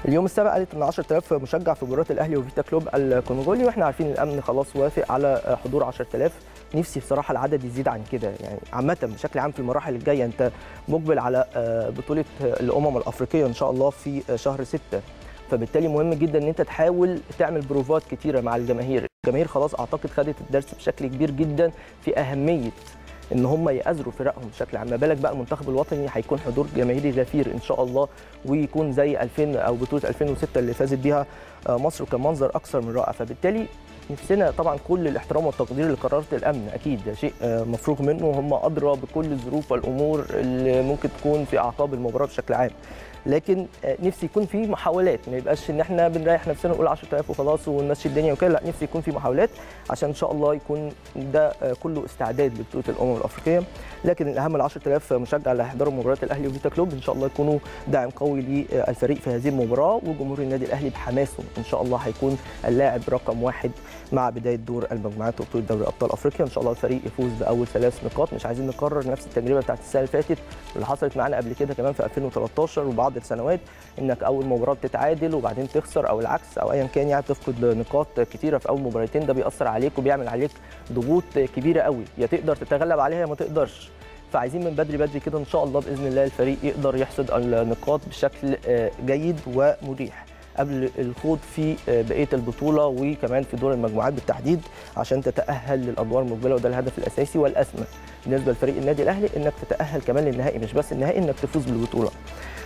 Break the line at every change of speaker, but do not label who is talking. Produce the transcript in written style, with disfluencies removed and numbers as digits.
اليوم السابع قالت ان 10000 مشجع في مباراه الاهلي وفيتا كلوب الكونغولي، واحنا عارفين الامن خلاص وافق على حضور 10000. نفسي بصراحه العدد يزيد عن كده، يعني عامه بشكل عام في المراحل الجايه. انت مقبل على بطوله الامم الافريقيه ان شاء الله في شهر 6، فبالتالي مهم جدا ان انت تحاول تعمل بروفات كتيره مع الجماهير. الجماهير خلاص اعتقد خدت الدرس بشكل كبير جدا في اهميه ان هم يأزروا فرقهم بشكل عام. ما بالك بقى المنتخب الوطني هيكون حضور جماهيري غفير ان شاء الله، ويكون زي 2000 او بطوله 2006 اللي فازت بيها مصر، وكان منظر اكثر من رائع. فبالتالي نفسنا طبعا كل الاحترام والتقدير لقرارات الامن، اكيد ده شيء مفروغ منه، وهم ادرى بكل الظروف والامور اللي ممكن تكون في اعقاب المباراه بشكل عام. لكن نفسي يكون في محاولات، ما يبقاش ان احنا بنريح نفسنا ونقول 10000 وخلاص ونمشي الدنيا وكده، لا نفسي يكون في محاولات عشان ان شاء الله يكون ده كله استعداد لبطوله الامم الافريقيه. لكن الاهم ال 10000 مشجع اللي هيحضروا مباراه الاهلي وفيتا كلوب ان شاء الله يكونوا داعم قوي للفريق في هذه المباراه، وجمهور النادي الاهلي بحماسه ان شاء الله هيكون اللاعب رقم 1 مع بدايه دور المجموعات وبطوله دوري ابطال افريقيا. ان شاء الله الفريق يفوز باول 3 نقاط، مش عايزين نكرر نفس التجربه بتاعت السنه اللي فاتت اللي حصلت معانا قبل كده كمان في 2013 وبعض السنوات، انك اول مباراه بتتعادل وبعدين تخسر او العكس او ايا كان، يعني تفقد نقاط كتيره في اول مباراتين. ده بيأثر عليك وبيعمل عليك ضغوط كبيره قوي، يا تقدر تتغلب عليها يا ما تقدرش. فعايزين من بدري كده ان شاء الله باذن الله الفريق يقدر يحصد النقاط بشكل جيد ومريح قبل الخوض في بقيه البطوله وكمان في دور المجموعات بالتحديد، عشان تتاهل للادوار المقبله، وده الهدف الاساسي والاسمى بالنسبه لفريق النادي الاهلي، انك تتاهل كمان للنهائي، مش بس النهائي، انك تفوز بالبطوله.